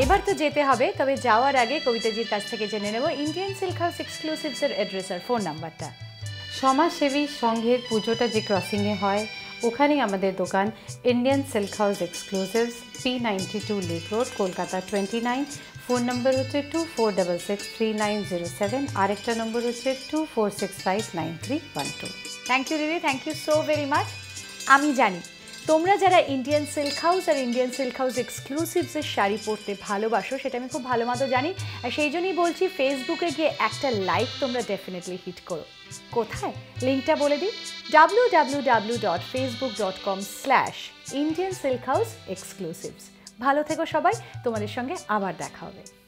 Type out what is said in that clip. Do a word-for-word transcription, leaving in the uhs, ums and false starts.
এবার তো যেতে হবে, তবে যাওয়ার আগে কবিতাজির কাছ থেকে জেনে নেব ইন্ডিয়ান সিল্ক হাউস এক্সক্লুসিভসের অ্যাড্রেস আর ফোন নাম্বারটা। সমাজসেবী সংঘের পুজোটা যে ক্রসিংয়ে হয় ওখানেই আমাদের দোকান Indian silk house exclusives, P ninety two lake road, Kolkata twenty nine. Phone number হচ্ছে two four double six three nine zero seven, আরেকটা নম্বর হচ্ছে two four six five nine three one two. Thank you দিদি, thank you so very much. আমি জানি তোমরা যারা Indian silk house আর Indian silk house এক্সক্লুসিভসের শাড়ি পরতে ভালোবাসো সেটা আমি খুব ভালো মতো জানি, আর সেই জন্যই বলছি ফেসবুকে গিয়ে একটা লাইক তোমরা ডেফিনেটলি হিট করো। কোথায় লিঙ্কটা বলে দিই, W W W dot Facebook dot com slash Indian silk house exclusives. ভালো থেকো সবাই, তোমাদের সঙ্গে আবার দেখা হবে।